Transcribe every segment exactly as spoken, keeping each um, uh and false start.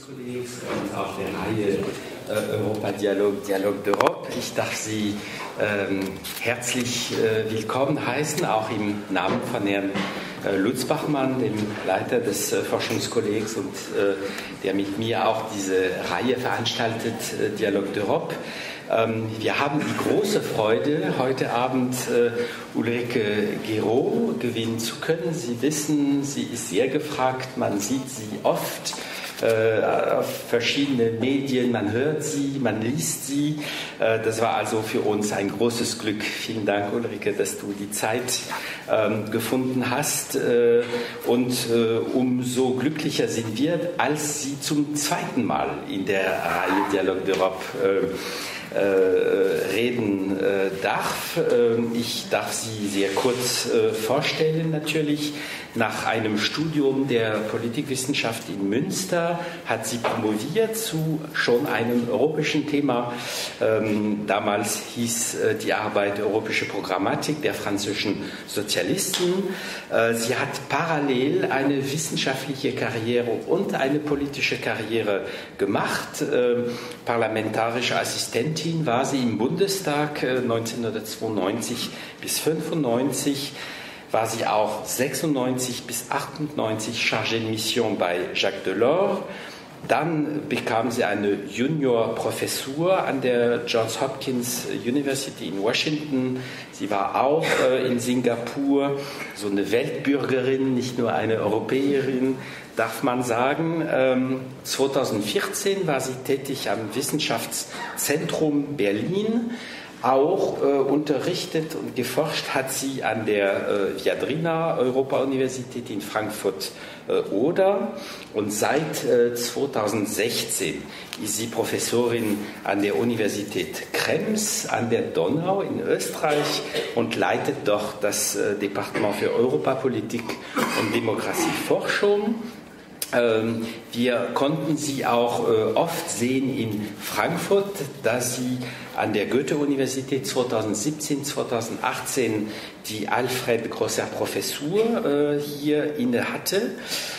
Forschungskollegs und auf der Reihe äh, Europa Dialog, Dialog d'Europe. Ich darf Sie ähm, herzlich äh, willkommen heißen, auch im Namen von Herrn äh, Lutz Bachmann, dem Leiter des äh, Forschungskollegs und äh, der mit mir auch diese Reihe veranstaltet, äh, Dialog d'Europe. Ähm, wir haben die große Freude, heute Abend äh, Ulrike Guérot gewinnen zu können. Sie wissen, sie ist sehr gefragt, man sieht sie oft äh, auf verschiedene Medien, man hört sie, man liest sie. Äh, das war also für uns ein großes Glück. Vielen Dank, Ulrike, dass du die Zeit ähm, gefunden hast. Äh, und äh, umso glücklicher sind wir, als sie zum zweiten Mal in der Reihe Dialog d'Europe äh, Äh, reden äh, darf. Äh, ich darf Sie sehr kurz äh, vorstellen natürlich. Nach einem Studium der Politikwissenschaft in Münster hat sie promoviert zu schon einem europäischen Thema. Ähm, damals hieß äh, die Arbeit Europäische Programmatik der französischen Sozialisten. Äh, sie hat parallel eine wissenschaftliche Karriere und eine politische Karriere gemacht. Äh, parlamentarische Assistentin war sie im Bundestag äh, neunzehnhundertzweiundneunzig bis fünfundneunzig. War sie auch sechsundneunzig bis achtundneunzig Chargée de Mission bei Jacques Delors. Dann bekam sie eine Junior-Professur an der Johns Hopkins University in Washington. Sie war auch äh, in Singapur, so eine Weltbürgerin, nicht nur eine Europäerin, darf man sagen. Ähm, zweitausendvierzehn war sie tätig am Wissenschaftszentrum Berlin. Auch äh, unterrichtet und geforscht hat sie an der äh, Viadrina Europa-Universität in Frankfurt äh, Oder. Und seit äh, zweitausendsechzehn ist sie Professorin an der Universität Krems an der Donau in Österreich und leitet dort das äh, Departement für Europapolitik und Demokratieforschung. Ähm, wir konnten sie auch äh, oft sehen in Frankfurt, da sie an der Goethe-Universität zweitausendsiebzehn, zweitausendachtzehn die Alfred Grosser Professur äh, hier inne hatte.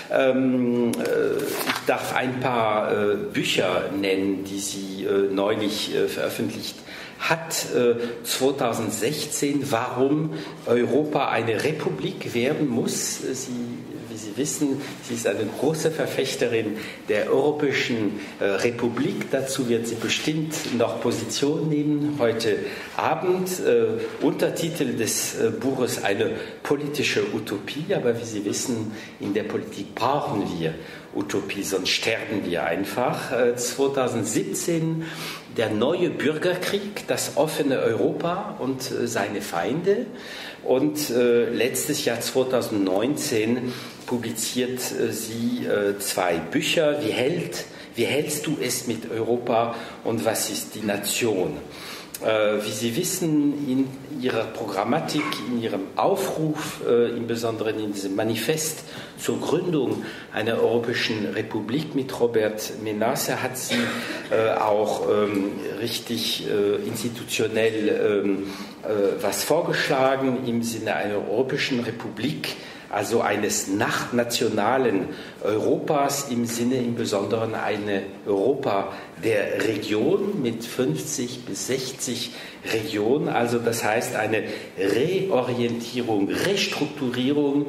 Ähm, äh, ich darf ein paar äh, Bücher nennen, die sie äh, neulich äh, veröffentlicht hat. Äh, zweitausendsechzehn, warum Europa eine Republik werden muss. Sie Wie Sie wissen, sie ist eine große Verfechterin der Europäischen äh, Republik. Dazu wird sie bestimmt noch Position nehmen heute Abend. Äh, Untertitel des äh, Buches eine politische Utopie. Aber wie Sie wissen, in der Politik brauchen wir Utopie, sonst sterben wir einfach. Äh, zweitausendsiebzehn der neue Bürgerkrieg, das offene Europa und äh, seine Feinde. Und äh, letztes Jahr zweitausendneunzehn publiziert äh, sie äh, zwei Bücher. Wie, hält, wie hältst du es mit Europa und was ist die Nation? Äh, wie Sie wissen, in Ihrer Programmatik, in Ihrem Aufruf, äh, im Besonderen in diesem Manifest zur Gründung einer Europäischen Republik mit Robert Menasse hat sie äh, auch ähm, richtig äh, institutionell ähm, äh, was vorgeschlagen im Sinne einer Europäischen Republik, also eines nachnationalen Europas, im Sinne im Besonderen eine Europa der Region mit fünfzig bis sechzig Regionen, also das heißt eine Reorientierung, Restrukturierung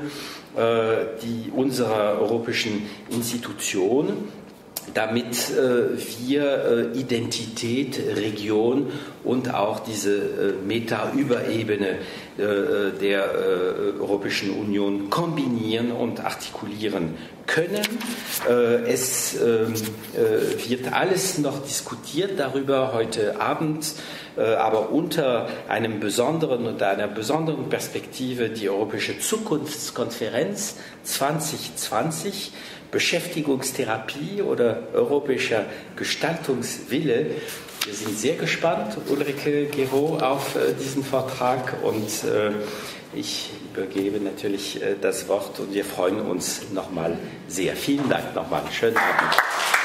äh, die unserer europäischen Institutionen, damit äh, wir äh, Identität, Region und auch diese äh, Meta-Überebene äh, der äh, Europäischen Union kombinieren und artikulieren können. Äh, es äh, äh, wird alles noch diskutiert darüber heute Abend, äh, aber unter einem besonderen, unter einer besonderen Perspektive die Europäische Zukunftskonferenz zwanzig zwanzig, Beschäftigungstherapie oder europäischer Gestaltungswille. Wir sind sehr gespannt, Ulrike Guérot, auf äh, diesen Vortrag und äh, ich übergebe natürlich äh, das Wort und wir freuen uns nochmal sehr. Vielen Dank nochmal. Schönen Abend.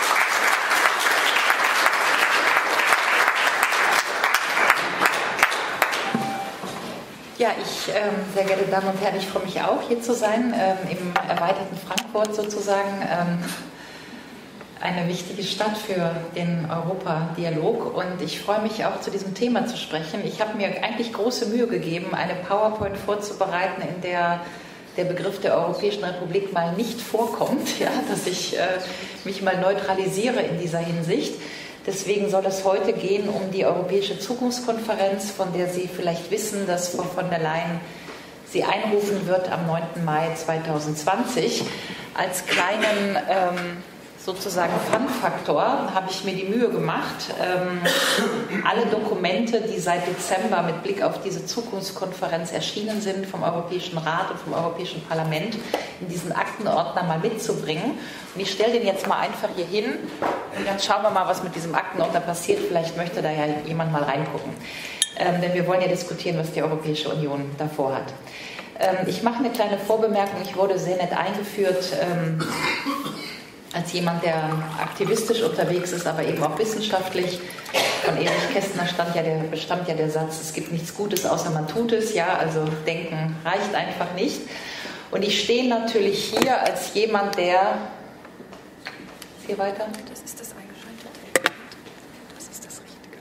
Ja, ich, ähm, sehr geehrte Damen und Herren, ich freue mich auch, hier zu sein, ähm, im erweiterten Frankfurt sozusagen. Ähm, eine wichtige Stadt für den Europa-Dialog und ich freue mich auch, zu diesem Thema zu sprechen. Ich habe mir eigentlich große Mühe gegeben, eine PowerPoint vorzubereiten, in der der Begriff der Europäischen Republik mal nicht vorkommt, ja, dass ich äh, mich mal neutralisiere in dieser Hinsicht. Deswegen soll es heute gehen um die Europäische Zukunftskonferenz, von der Sie vielleicht wissen, dass Frau von der Leyen sie einrufen wird am neunten Mai zweitausendzwanzig. Als kleinen ähm, sozusagen Fun-Faktor habe ich mir die Mühe gemacht, ähm, alle Dokumente, die seit Dezember mit Blick auf diese Zukunftskonferenz erschienen sind, vom Europäischen Rat und vom Europäischen Parlament, in diesen Aktenordner mal mitzubringen. Und ich stelle den jetzt mal einfach hier hin und dann schauen wir mal, was mit diesem Aktenordner passiert. Vielleicht möchte da ja jemand mal reingucken. Ähm, denn wir wollen ja diskutieren, was die Europäische Union davor hat. Ähm, ich mache eine kleine Vorbemerkung. Ich wurde sehr nett eingeführt ähm, als jemand, der aktivistisch unterwegs ist, aber eben auch wissenschaftlich. Von Erich Kästner stand ja der, bestand ja der Satz, es gibt nichts Gutes, außer man tut es. Ja, also denken reicht einfach nicht. Und ich stehe natürlich hier als jemand, der... Ist hier weiter? Das ist das eingeschaltet. Das ist das Richtige.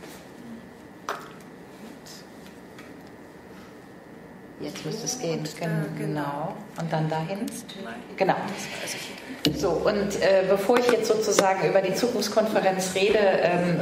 Jetzt müsste es gehen. Genau. Und dann dahin. Genau. So, und äh, bevor ich jetzt sozusagen über die Zukunftskonferenz rede, ähm,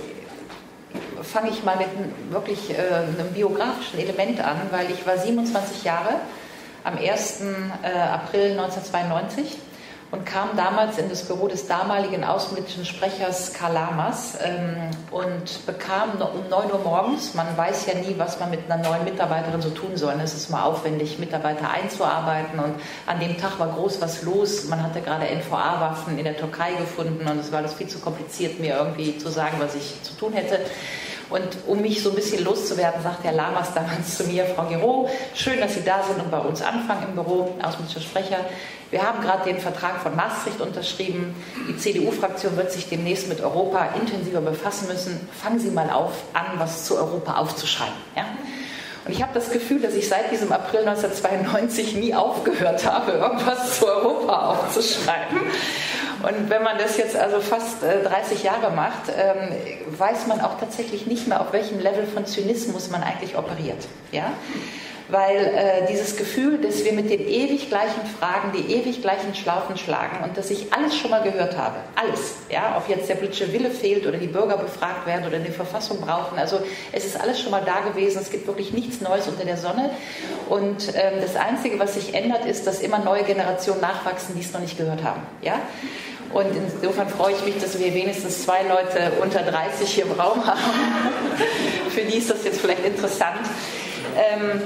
fange ich mal mit einem, wirklich äh, einem biografischen Element an, weil ich war siebenundzwanzig Jahre am ersten April neunzehnhundertzweiundneunzig und kam damals in das Büro des damaligen außenpolitischen Sprechers Karl Lamers ähm, und bekam um neun Uhr morgens, man weiß ja nie, was man mit einer neuen Mitarbeiterin so tun soll. Es ist mal aufwendig, Mitarbeiter einzuarbeiten und an dem Tag war groß was los. Man hatte gerade N V A-Waffen in der Türkei gefunden und es war alles viel zu kompliziert, mir irgendwie zu sagen, was ich zu tun hätte. Und um mich so ein bisschen loszuwerden, sagt Herr Lamers damals zu mir, Frau Giraud, schön, dass Sie da sind und bei uns anfangen im Büro, außenpolitischer Sprecher. Wir haben gerade den Vertrag von Maastricht unterschrieben. Die C D U-Fraktion wird sich demnächst mit Europa intensiver befassen müssen. Fangen Sie mal auf, an, was zu Europa aufzuschreiben. Ja? Und ich habe das Gefühl, dass ich seit diesem April neunzehnhundertzweiundneunzig nie aufgehört habe, irgendwas zu Europa aufzuschreiben. Und wenn man das jetzt also fast äh, dreißig Jahre macht, ähm, weiß man auch tatsächlich nicht mehr, auf welchem Level von Zynismus man eigentlich operiert. Ja? Weil äh, dieses Gefühl, dass wir mit den ewig gleichen Fragen die ewig gleichen Schlaufen schlagen und dass ich alles schon mal gehört habe, alles, ja, ob jetzt der politische Wille fehlt oder die Bürger befragt werden oder eine Verfassung brauchen, also es ist alles schon mal da gewesen, es gibt wirklich nichts Neues unter der Sonne und ähm, das Einzige, was sich ändert, ist, dass immer neue Generationen nachwachsen, die es noch nicht gehört haben, ja. Und insofern freue ich mich, dass wir wenigstens zwei Leute unter dreißig hier im Raum haben. Für die ist das jetzt vielleicht interessant. Ähm,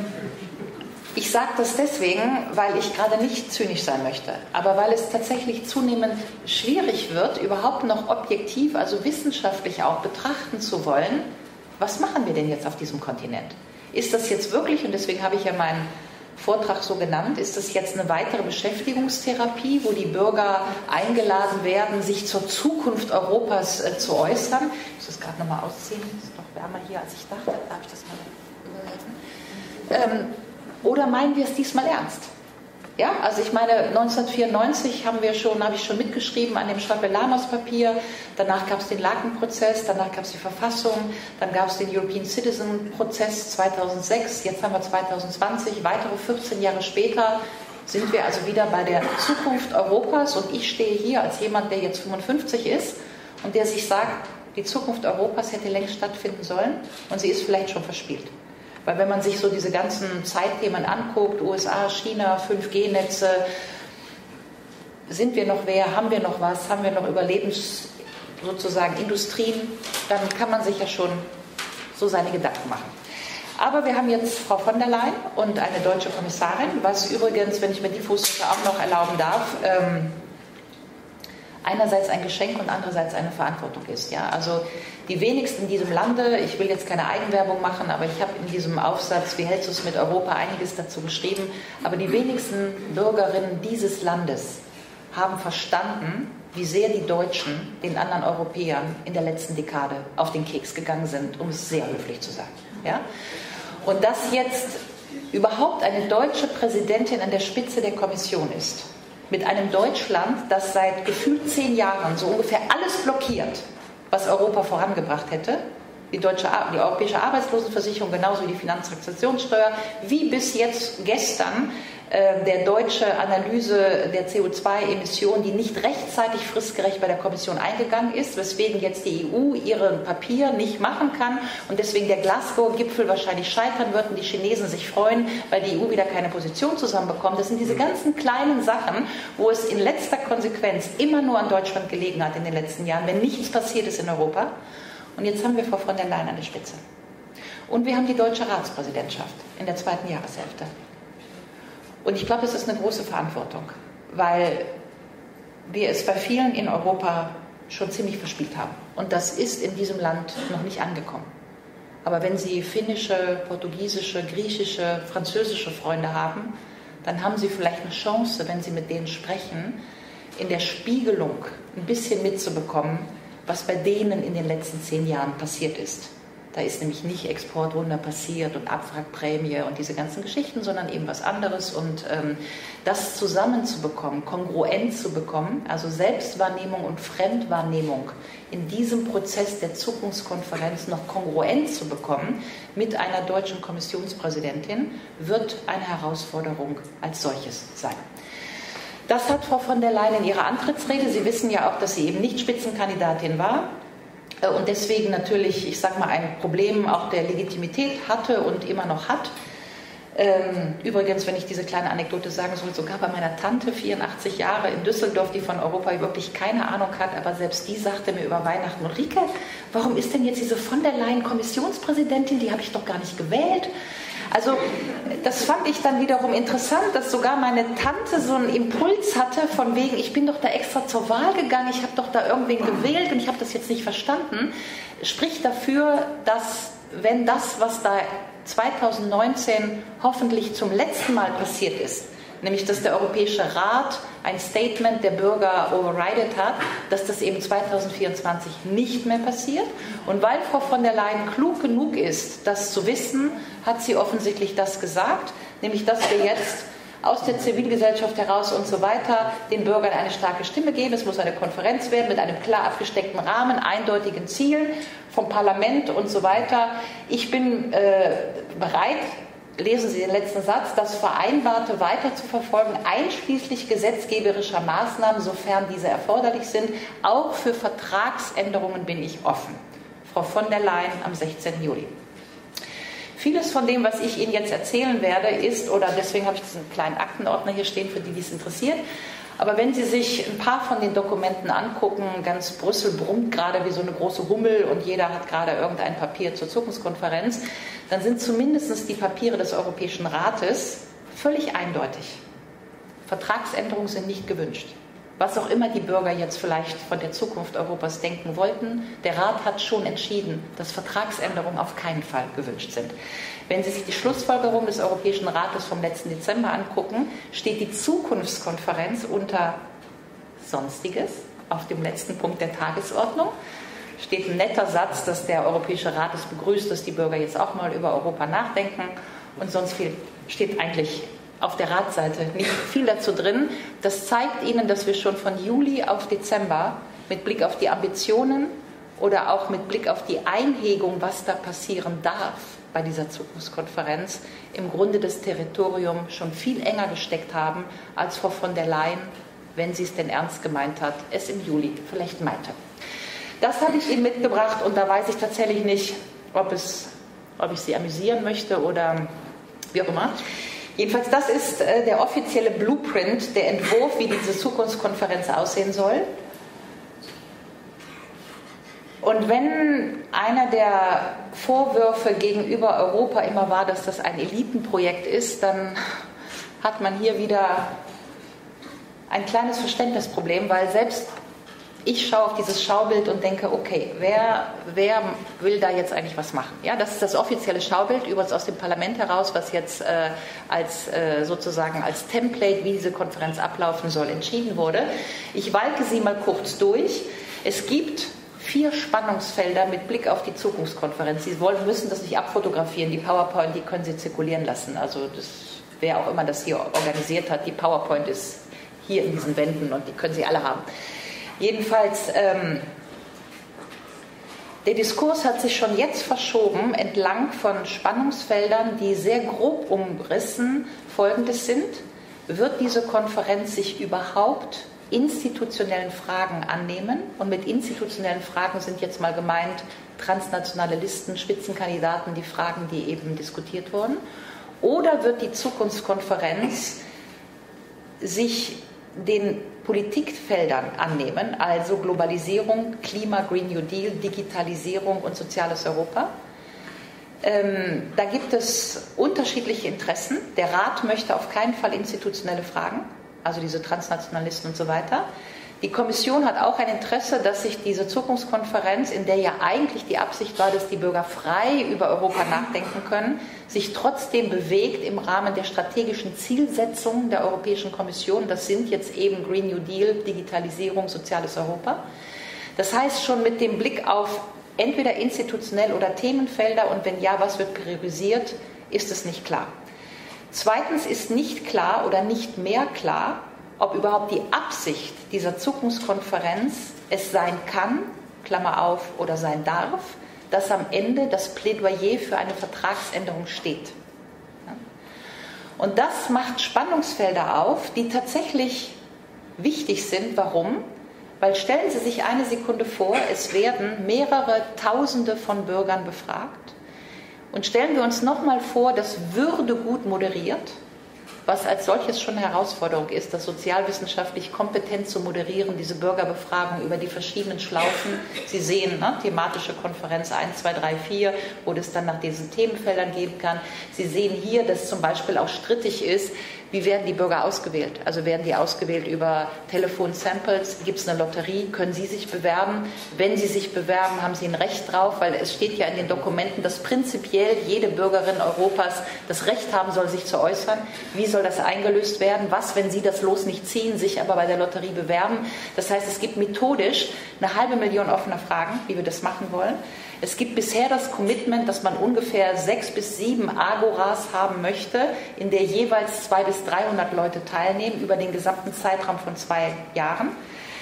ich sage das deswegen, weil ich gerade nicht zynisch sein möchte, aber weil es tatsächlich zunehmend schwierig wird, überhaupt noch objektiv, also wissenschaftlich auch betrachten zu wollen, was machen wir denn jetzt auf diesem Kontinent? Ist das jetzt wirklich, und deswegen habe ich ja meinen Vortrag so genannt, ist das jetzt eine weitere Beschäftigungstherapie, wo die Bürger eingeladen werden, sich zur Zukunft Europas äh, zu äußern? Ich muss das gerade nochmal ausziehen, es ist doch wärmer hier, als ich dachte. Darf ich das mal überhelfen? Ähm, oder meinen wir es diesmal ernst? Ja, also ich meine, neunzehnhundertvierundneunzig haben wir schon, habe ich schon mitgeschrieben an dem Schwabe-Lamers-Papier. Danach gab es den Laken-Prozess, danach gab es die Verfassung, dann gab es den European Citizen-Prozess zweitausendsechs, jetzt haben wir zweitausendzwanzig, weitere vierzehn Jahre später sind wir also wieder bei der Zukunft Europas und ich stehe hier als jemand, der jetzt fünfundfünfzig ist und der sich sagt, die Zukunft Europas hätte längst stattfinden sollen und sie ist vielleicht schon verspielt. Weil wenn man sich so diese ganzen Zeitthemen anguckt, U S A, China, fünf G Netze, sind wir noch wer, haben wir noch was, haben wir noch Überlebens sozusagen Industrien, dann kann man sich ja schon so seine Gedanken machen. Aber wir haben jetzt Frau von der Leyen und eine deutsche Kommissarin, was übrigens, wenn ich mir die Fußnote auch noch erlauben darf, ähm, einerseits ein Geschenk und andererseits eine Verantwortung ist. Ja? Also die wenigsten in diesem Lande, ich will jetzt keine Eigenwerbung machen, aber ich habe in diesem Aufsatz, wie hältst du es mit Europa, einiges dazu geschrieben, aber die wenigsten Bürgerinnen dieses Landes haben verstanden, wie sehr die Deutschen den anderen Europäern in der letzten Dekade auf den Keks gegangen sind, um es sehr höflich zu sagen. Ja? Und dass jetzt überhaupt eine deutsche Präsidentin an der Spitze der Kommission ist, mit einem Deutschland, das seit gefühlt zehn Jahren so ungefähr alles blockiert, was Europa vorangebracht hätte. Die, deutsche, die europäische Arbeitslosenversicherung, genauso wie die Finanztransaktionssteuer, wie bis jetzt gestern äh, der deutsche Analyse der C O zwei Emissionen, die nicht rechtzeitig fristgerecht bei der Kommission eingegangen ist, weswegen jetzt die E U ihren Papier nicht machen kann und deswegen der Glasgow-Gipfel wahrscheinlich scheitern wird und die Chinesen sich freuen, weil die E U wieder keine Position zusammenbekommt. Das sind diese ganzen kleinen Sachen, wo es in letzter Konsequenz immer nur an Deutschland gelegen hat in den letzten Jahren, wenn nichts passiert ist in Europa. Und jetzt haben wir Frau von der Leyen an der Spitze. Und wir haben die deutsche Ratspräsidentschaft in der zweiten Jahreshälfte. Und ich glaube, es ist eine große Verantwortung, weil wir es bei vielen in Europa schon ziemlich verspielt haben. Und das ist in diesem Land noch nicht angekommen. Aber wenn Sie finnische, portugiesische, griechische, französische Freunde haben, dann haben Sie vielleicht eine Chance, wenn Sie mit denen sprechen, in der Spiegelung ein bisschen mitzubekommen, was bei denen in den letzten zehn Jahren passiert ist. Da ist nämlich nicht Exportwunder passiert und Abwrackprämie und diese ganzen Geschichten, sondern eben was anderes. Und ähm, das zusammenzubekommen, kongruent zu bekommen, also Selbstwahrnehmung und Fremdwahrnehmung in diesem Prozess der Zukunftskonferenz noch kongruent zu bekommen mit einer deutschen Kommissionspräsidentin, wird eine Herausforderung als solches sein. Das hat Frau von der Leyen in ihrer Antrittsrede. Sie wissen ja auch, dass sie eben nicht Spitzenkandidatin war und deswegen natürlich, ich sage mal, ein Problem auch der Legitimität hatte und immer noch hat. Übrigens, wenn ich diese kleine Anekdote sagen soll, sogar bei meiner Tante, vierundachtzig Jahre in Düsseldorf, die von Europa wirklich keine Ahnung hat, aber selbst die sagte mir über Weihnachten: Ulrike, warum ist denn jetzt diese von der Leyen Kommissionspräsidentin? Die habe ich doch gar nicht gewählt. Also das fand ich dann wiederum interessant, dass sogar meine Tante so einen Impuls hatte von wegen, ich bin doch da extra zur Wahl gegangen, ich habe doch da irgendwen gewählt und ich habe das jetzt nicht verstanden. Spricht dafür, dass wenn das, was da zweitausendneunzehn hoffentlich zum letzten Mal passiert ist, nämlich dass der Europäische Rat ein Statement der Bürger overridet hat, dass das eben zweitausendvierundzwanzig nicht mehr passiert. Und weil Frau von der Leyen klug genug ist, das zu wissen, hat sie offensichtlich das gesagt, nämlich dass wir jetzt aus der Zivilgesellschaft heraus und so weiter den Bürgern eine starke Stimme geben. Es muss eine Konferenz werden mit einem klar abgesteckten Rahmen, eindeutigen Zielen vom Parlament und so weiter. Ich bin äh, bereit, lesen Sie den letzten Satz, das Vereinbarte weiter zu verfolgen, einschließlich gesetzgeberischer Maßnahmen, sofern diese erforderlich sind. Auch für Vertragsänderungen bin ich offen. Frau von der Leyen am sechzehnten Juli. Vieles von dem, was ich Ihnen jetzt erzählen werde, ist, oder deswegen habe ich diesen kleinen Aktenordner hier stehen, für die, die es interessiert, aber wenn Sie sich ein paar von den Dokumenten angucken, ganz Brüssel brummt gerade wie so eine große Hummel und jeder hat gerade irgendein Papier zur Zukunftskonferenz, dann sind zumindest die Papiere des Europäischen Rates völlig eindeutig. Vertragsänderungen sind nicht gewünscht. Was auch immer die Bürger jetzt vielleicht von der Zukunft Europas denken wollten, der Rat hat schon entschieden, dass Vertragsänderungen auf keinen Fall gewünscht sind. Wenn Sie sich die Schlussfolgerung des Europäischen Rates vom letzten Dezember angucken, steht die Zukunftskonferenz unter Sonstiges auf dem letzten Punkt der Tagesordnung. Steht ein netter Satz, dass der Europäische Rat es begrüßt, dass die Bürger jetzt auch mal über Europa nachdenken. Und sonst viel steht eigentlich auf der Ratsseite nicht viel dazu drin. Das zeigt Ihnen, dass wir schon von Juli auf Dezember mit Blick auf die Ambitionen oder auch mit Blick auf die Einhegung, was da passieren darf bei dieser Zukunftskonferenz, im Grunde das Territorium schon viel enger gesteckt haben, als Frau von der Leyen, wenn sie es denn ernst gemeint hat, es im Juli vielleicht meinte. Das habe ich Ihnen mitgebracht und da weiß ich tatsächlich nicht, ob, es, ob ich Sie amüsieren möchte oder wie auch immer. Jedenfalls, das ist äh, der offizielle Blueprint, der Entwurf, wie diese Zukunftskonferenz aussehen soll. Und wenn einer der Vorwürfe gegenüber Europa immer war, dass das ein Elitenprojekt ist, dann hat man hier wieder ein kleines Verständnisproblem, weil selbst ich schaue auf dieses Schaubild und denke, okay, wer, wer will da jetzt eigentlich was machen? Ja, das ist das offizielle Schaubild, übrigens aus dem Parlament heraus, was jetzt äh, als äh, sozusagen als Template, wie diese Konferenz ablaufen soll, entschieden wurde. Ich walke sie mal kurz durch. Es gibt vier Spannungsfelder mit Blick auf die Zukunftskonferenz. Sie wollen, müssen das nicht abfotografieren. Die PowerPoint, die können Sie zirkulieren lassen. Also das, wer auch immer das hier organisiert hat, die PowerPoint ist hier in diesen Wänden und die können Sie alle haben. Jedenfalls, ähm, der Diskurs hat sich schon jetzt verschoben entlang von Spannungsfeldern, die sehr grob umrissen Folgendes sind. Wird diese Konferenz sich überhaupt institutionellen Fragen annehmen? Und mit institutionellen Fragen sind jetzt mal gemeint transnationale Listen, Spitzenkandidaten, die Fragen, die eben diskutiert wurden. Oder wird die Zukunftskonferenz sich den Politikfeldern annehmen, also Globalisierung, Klima, Green New Deal, Digitalisierung und soziales Europa? Ähm, da gibt es unterschiedliche Interessen. Der Rat möchte auf keinen Fall institutionelle Fragen, also diese Transnationalisten und so weiter. Die Kommission hat auch ein Interesse, dass sich diese Zukunftskonferenz, in der ja eigentlich die Absicht war, dass die Bürger frei über Europa nachdenken können, sich trotzdem bewegt im Rahmen der strategischen Zielsetzungen der Europäischen Kommission. Das sind jetzt eben Green New Deal, Digitalisierung, soziales Europa. Das heißt, schon mit dem Blick auf entweder institutionell oder Themenfelder und wenn ja, was wird priorisiert, ist es nicht klar. Zweitens ist nicht klar oder nicht mehr klar, ob überhaupt die Absicht dieser Zukunftskonferenz es sein kann, Klammer auf, oder sein darf, dass am Ende das Plädoyer für eine Vertragsänderung steht. Und das macht Spannungsfelder auf, die tatsächlich wichtig sind. Warum? Weil stellen Sie sich eine Sekunde vor, es werden mehrere Tausende von Bürgern befragt. Und stellen wir uns nochmal vor, das würde gut moderiert, was als solches schon eine Herausforderung ist, das sozialwissenschaftlich kompetent zu moderieren, diese Bürgerbefragung über die verschiedenen Schlaufen. Sie sehen, ne, thematische Konferenz eins, zwei, drei, vier, wo es dann nach diesen Themenfeldern geben kann. Sie sehen hier, dass zum Beispiel auch strittig ist, wie werden die Bürger ausgewählt? Also werden die ausgewählt über Telefon-Samples? Gibt es eine Lotterie? Können Sie sich bewerben? Wenn Sie sich bewerben, haben Sie ein Recht drauf, weil es steht ja in den Dokumenten, dass prinzipiell jede Bürgerin Europas das Recht haben soll, sich zu äußern. Wie soll das eingelöst werden? Was, wenn Sie das Los nicht ziehen, sich aber bei der Lotterie bewerben? Das heißt, es gibt methodisch eine halbe Million offener Fragen, wie wir das machen wollen. Es gibt bisher das Commitment, dass man ungefähr sechs bis sieben Agoras haben möchte, in der jeweils zweihundert bis dreihundert Leute teilnehmen über den gesamten Zeitraum von zwei Jahren.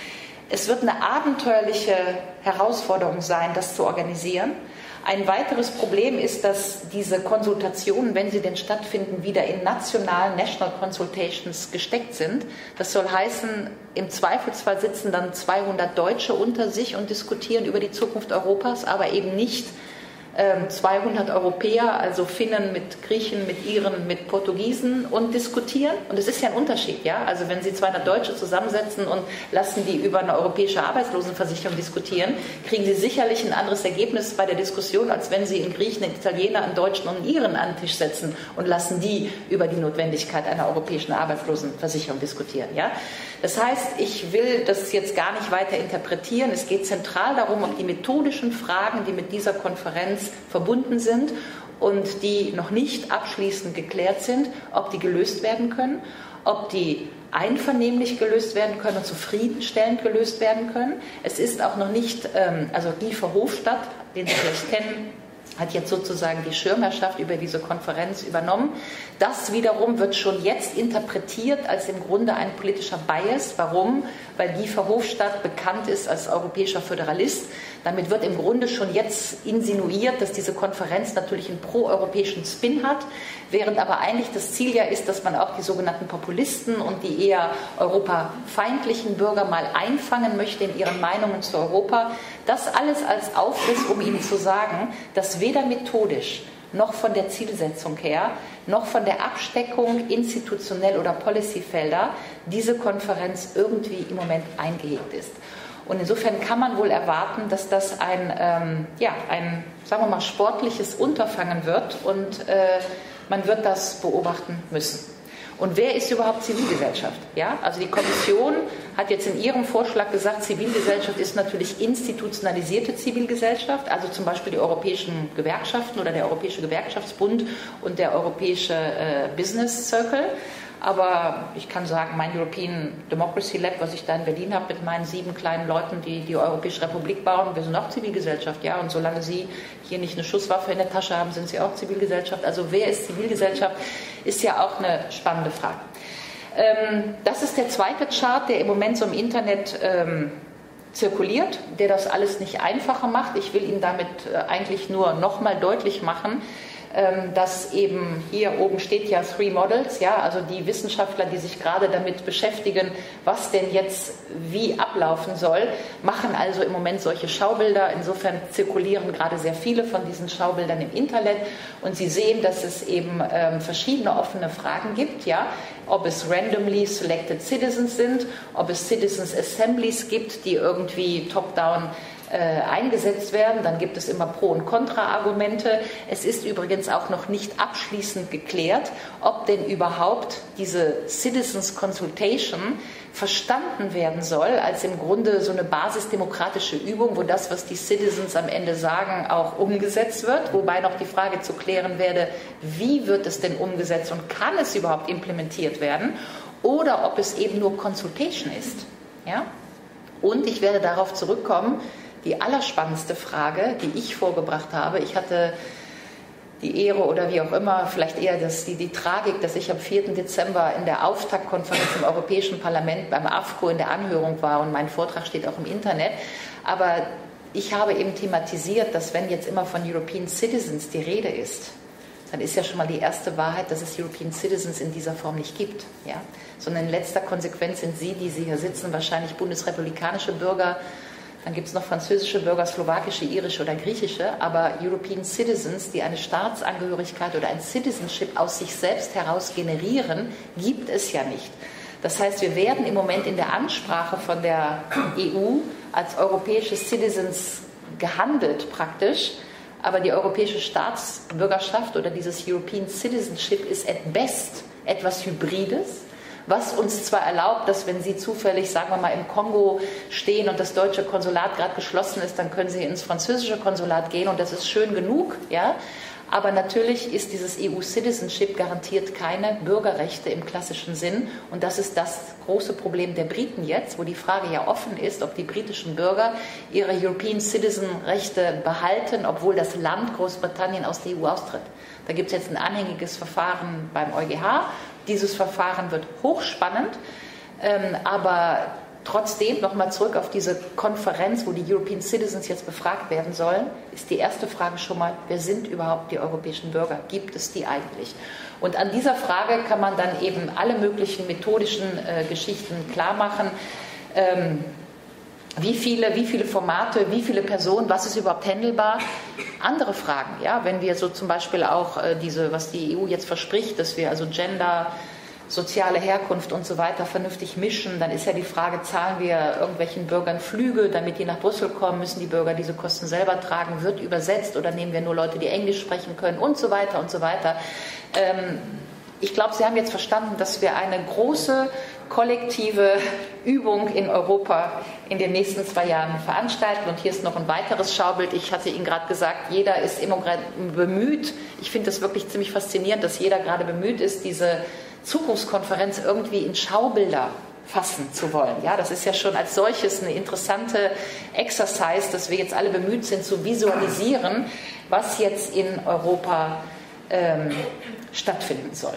Es wird eine abenteuerliche Herausforderung sein, das zu organisieren. Ein weiteres Problem ist, dass diese Konsultationen, wenn sie denn stattfinden, wieder in nationalen National Consultations gesteckt sind. Das soll heißen, im Zweifelsfall sitzen dann zweihundert Deutsche unter sich und diskutieren über die Zukunft Europas, aber eben nicht zweihundert Europäer, also Finnen mit Griechen, mit Iren, mit Portugiesen und diskutieren. Und es ist ja ein Unterschied, ja. Also wenn Sie zweihundert Deutsche zusammensetzen und lassen die über eine europäische Arbeitslosenversicherung diskutieren, kriegen Sie sicherlich ein anderes Ergebnis bei der Diskussion, als wenn Sie einen Griechen, einen Italiener, einen Deutschen und einen Iren an den Tisch setzen und lassen die über die Notwendigkeit einer europäischen Arbeitslosenversicherung diskutieren, ja. Das heißt, ich will das jetzt gar nicht weiter interpretieren. Es geht zentral darum, ob die methodischen Fragen, die mit dieser Konferenz verbunden sind und die noch nicht abschließend geklärt sind, ob die gelöst werden können, ob die einvernehmlich gelöst werden können und zufriedenstellend gelöst werden können. Es ist auch noch nicht, ähm, also Guy Verhofstadt, den Sie vielleicht kennen, hat jetzt sozusagen die Schirmherrschaft über diese Konferenz übernommen. Das wiederum wird schon jetzt interpretiert als im Grunde ein politischer Bias. Warum? Weil Guy Verhofstadt bekannt ist als europäischer Föderalist. Damit wird im Grunde schon jetzt insinuiert, dass diese Konferenz natürlich einen proeuropäischen Spin hat, während aber eigentlich das Ziel ja ist, dass man auch die sogenannten Populisten und die eher europafeindlichen Bürger mal einfangen möchte in ihren Meinungen zu Europa. Das alles als Aufriss, um ihnen zu sagen, dass weder methodisch noch von der Zielsetzung her, noch von der Absteckung institutionell oder Policyfelder diese Konferenz irgendwie im Moment eingehegt ist. Und insofern kann man wohl erwarten, dass das ein, ähm, ja, ein, sagen wir mal, sportliches Unterfangen wird und äh, man wird das beobachten müssen. Und wer ist überhaupt Zivilgesellschaft? Ja, also die Kommission hat jetzt in ihrem Vorschlag gesagt, Zivilgesellschaft ist natürlich institutionalisierte Zivilgesellschaft, also zum Beispiel die europäischen Gewerkschaften oder der Europäische Gewerkschaftsbund und der Europäische äh, Business Circle. Aber ich kann sagen, mein European Democracy Lab, was ich da in Berlin habe mit meinen sieben kleinen Leuten, die die Europäische Republik bauen, wir sind auch Zivilgesellschaft, ja. Und solange Sie hier nicht eine Schusswaffe in der Tasche haben, sind Sie auch Zivilgesellschaft. Also wer ist Zivilgesellschaft, ist ja auch eine spannende Frage. Ähm, das ist der zweite Chart, der im Moment so im Internet ähm, zirkuliert, der das alles nicht einfacher macht. Ich will Ihnen damit äh, eigentlich nur nochmal deutlich machen, dass eben hier oben steht ja Three Models, ja, also die Wissenschaftler, die sich gerade damit beschäftigen, was denn jetzt wie ablaufen soll, machen also im Moment solche Schaubilder. Insofern zirkulieren gerade sehr viele von diesen Schaubildern im Internet und Sie sehen, dass es eben ähm, verschiedene offene Fragen gibt, ja, ob es randomly selected citizens sind, ob es Citizens Assemblies gibt, die irgendwie top-down Äh, eingesetzt werden, dann gibt es immer Pro- und Kontra-Argumente. Es ist übrigens auch noch nicht abschließend geklärt, ob denn überhaupt diese Citizens Consultation verstanden werden soll als im Grunde so eine basisdemokratische Übung, wo das, was die Citizens am Ende sagen, auch umgesetzt wird, wobei noch die Frage zu klären werde, wie wird es denn umgesetzt und kann es überhaupt implementiert werden, oder ob es eben nur Consultation ist. Ja? Und ich werde darauf zurückkommen, die allerspannendste Frage, die ich vorgebracht habe. Ich hatte die Ehre oder wie auch immer, vielleicht eher das, die, die Tragik, dass ich am vierten Dezember in der Auftaktkonferenz im Europäischen Parlament beim AFCO in der Anhörung war und mein Vortrag steht auch im Internet. Aber ich habe eben thematisiert, dass wenn jetzt immer von European Citizens die Rede ist, dann ist ja schon mal die erste Wahrheit, dass es European Citizens in dieser Form nicht gibt. Ja? Sondern in letzter Konsequenz sind Sie, die Sie hier sitzen, wahrscheinlich bundesrepublikanische Bürger. Dann gibt es noch französische Bürger, slowakische, irische oder griechische. Aber European Citizens, die eine Staatsangehörigkeit oder ein Citizenship aus sich selbst heraus generieren, gibt es ja nicht. Das heißt, wir werden im Moment in der Ansprache von der E U als europäische Citizens gehandelt praktisch. Aber die europäische Staatsbürgerschaft oder dieses European Citizenship ist at best etwas Hybrides, was uns zwar erlaubt, dass wenn Sie zufällig, sagen wir mal, im Kongo stehen und das deutsche Konsulat gerade geschlossen ist, dann können Sie ins französische Konsulat gehen und das ist schön genug, ja. Aber natürlich ist dieses E U-Citizenship garantiert keine Bürgerrechte im klassischen Sinn. Und das ist das große Problem der Briten jetzt, wo die Frage ja offen ist, ob die britischen Bürger ihre European Citizen-Rechte behalten, obwohl das Land Großbritannien aus der E U austritt. Da gibt es jetzt ein anhängiges Verfahren beim EuGH. Dieses Verfahren wird hochspannend, ähm, aber trotzdem, nochmal zurück auf diese Konferenz, wo die European Citizens jetzt befragt werden sollen, ist die erste Frage schon mal, wer sind überhaupt die europäischen Bürger? Gibt es die eigentlich? Und an dieser Frage kann man dann eben alle möglichen methodischen äh, Geschichten klar machen. Ähm, wie viele, wie viele Formate, wie viele Personen, was ist überhaupt handelbar? Andere Fragen, ja, wenn wir so zum Beispiel auch äh, diese, was die E U jetzt verspricht, dass wir also Gender, soziale Herkunft und so weiter vernünftig mischen, dann ist ja die Frage, zahlen wir irgendwelchen Bürgern Flüge, damit die nach Brüssel kommen, müssen die Bürger diese Kosten selber tragen, wird übersetzt oder nehmen wir nur Leute, die Englisch sprechen können und so weiter und so weiter. Ähm, ich glaube, Sie haben jetzt verstanden, dass wir eine große kollektive Übung in Europa in den nächsten zwei Jahren veranstalten. Und hier ist noch ein weiteres Schaubild. Ich hatte Ihnen gerade gesagt, jeder ist immer bemüht. Ich finde das wirklich ziemlich faszinierend, dass jeder gerade bemüht ist, diese Zukunftskonferenz irgendwie in Schaubilder fassen zu wollen. Ja, das ist ja schon als solches eine interessante Exercise, dass wir jetzt alle bemüht sind zu visualisieren, was jetzt in Europa ähm, stattfinden soll.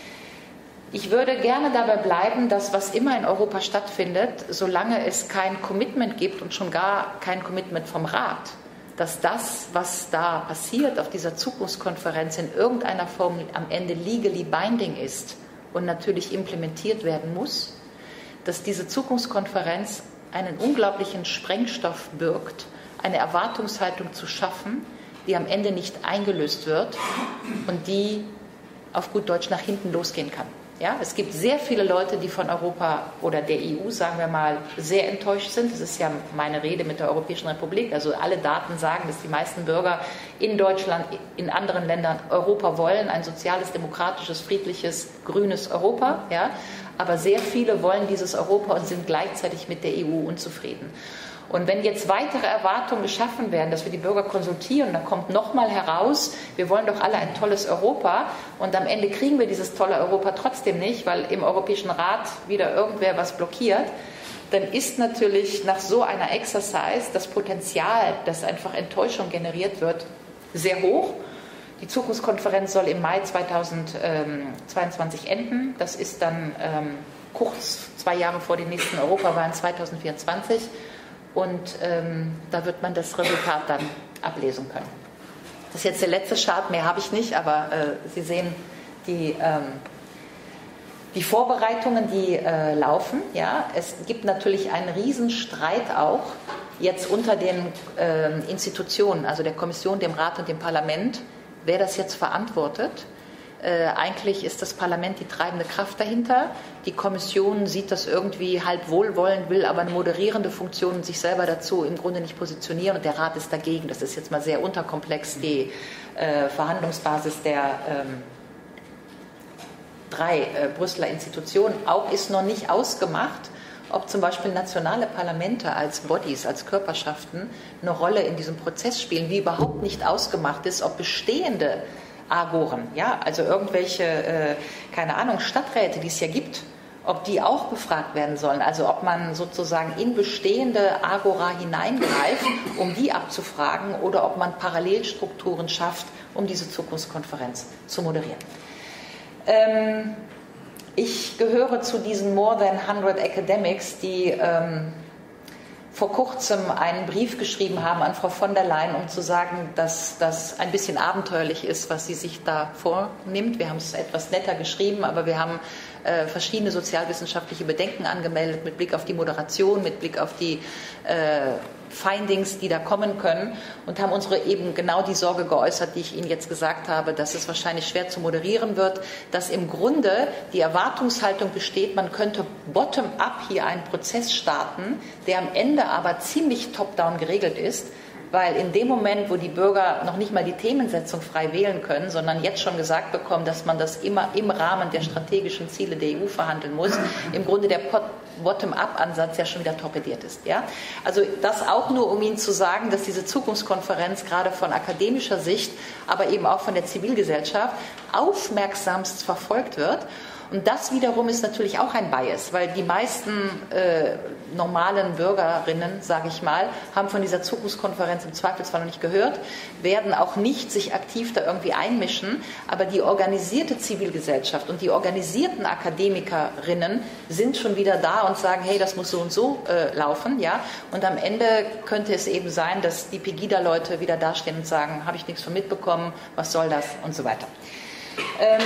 Ich würde gerne dabei bleiben, dass was immer in Europa stattfindet, solange es kein Commitment gibt und schon gar kein Commitment vom Rat, dass das, was da passiert auf dieser Zukunftskonferenz in irgendeiner Form am Ende legally binding ist und natürlich implementiert werden muss, dass diese Zukunftskonferenz einen unglaublichen Sprengstoff birgt, eine Erwartungshaltung zu schaffen, die am Ende nicht eingelöst wird und die auf gut Deutsch nach hinten losgehen kann. Ja, es gibt sehr viele Leute, die von Europa oder der E U, sagen wir mal, sehr enttäuscht sind. Das ist ja meine Rede mit der Europäischen Republik. Also alle Daten sagen, dass die meisten Bürger in Deutschland, in anderen Ländern Europa wollen, ein soziales, demokratisches, friedliches, grünes Europa. Ja, aber sehr viele wollen dieses Europa und sind gleichzeitig mit der E U unzufrieden. Und wenn jetzt weitere Erwartungen geschaffen werden, dass wir die Bürger konsultieren, dann kommt nochmal heraus, wir wollen doch alle ein tolles Europa und am Ende kriegen wir dieses tolle Europa trotzdem nicht, weil im Europäischen Rat wieder irgendwer was blockiert, dann ist natürlich nach so einer Exercise das Potenzial, dass einfach Enttäuschung generiert wird, sehr hoch. Die Zukunftskonferenz soll im Mai zweitausendzweiundzwanzig enden. Das ist dann ähm, kurz zwei Jahre vor den nächsten Europawahlen zweitausendvierundzwanzig. Und ähm, da wird man das Resultat dann ablesen können. Das ist jetzt der letzte Chart, mehr habe ich nicht, aber äh, Sie sehen die, ähm, die Vorbereitungen, die äh, laufen. Ja. Es gibt natürlich einen Riesenstreit auch jetzt unter den äh, Institutionen, also der Kommission, dem Rat und dem Parlament, wer das jetzt verantwortet. Äh, eigentlich ist das Parlament die treibende Kraft dahinter. Die Kommission sieht das irgendwie halb wohlwollend, will aber eine moderierende Funktion und sich selber dazu im Grunde nicht positionieren. Und der Rat ist dagegen. Das ist jetzt mal sehr unterkomplex, die äh, Verhandlungsbasis der ähm, drei äh, Brüsseler Institutionen. Auch ist noch nicht ausgemacht, ob zum Beispiel nationale Parlamente als Bodies, als Körperschaften eine Rolle in diesem Prozess spielen, wie überhaupt nicht ausgemacht ist, ob bestehende Agoren, ja, also irgendwelche, äh, keine Ahnung, Stadträte, die es ja gibt, ob die auch befragt werden sollen, also ob man sozusagen in bestehende Agora hineingreift, um die abzufragen, oder ob man Parallelstrukturen schafft, um diese Zukunftskonferenz zu moderieren. Ähm, ich gehöre zu diesen more than hundred academics, die ähm, vor kurzem einen Brief geschrieben haben an Frau von der Leyen, um zu sagen, dass das ein bisschen abenteuerlich ist, was sie sich da vornimmt. Wir haben es etwas netter geschrieben, aber wir haben äh, verschiedene sozialwissenschaftliche Bedenken angemeldet mit Blick auf die Moderation, mit Blick auf die äh, Findings, die da kommen können, und haben unsere eben genau die Sorge geäußert, die ich Ihnen jetzt gesagt habe, dass es wahrscheinlich schwer zu moderieren wird, dass im Grunde die Erwartungshaltung besteht, man könnte bottom-up hier einen Prozess starten, der am Ende aber ziemlich top-down geregelt ist, weil in dem Moment, wo die Bürger noch nicht mal die Themensetzung frei wählen können, sondern jetzt schon gesagt bekommen, dass man das immer im Rahmen der strategischen Ziele der E U verhandeln muss, im Grunde der Bottom-up-Ansatz ja schon wieder torpediert ist. Ja? Also das auch nur, um Ihnen zu sagen, dass diese Zukunftskonferenz gerade von akademischer Sicht, aber eben auch von der Zivilgesellschaft aufmerksamst verfolgt wird. Und das wiederum ist natürlich auch ein Bias, weil die meisten äh, normalen Bürgerinnen, sage ich mal, haben von dieser Zukunftskonferenz im Zweifelsfall noch nicht gehört, werden auch nicht sich aktiv da irgendwie einmischen, aber die organisierte Zivilgesellschaft und die organisierten Akademikerinnen sind schon wieder da und sagen, hey, das muss so und so äh, laufen, ja, und am Ende könnte es eben sein, dass die Pegida-Leute wieder dastehen und sagen, habe ich nichts von mitbekommen, was soll das und so weiter. Ähm,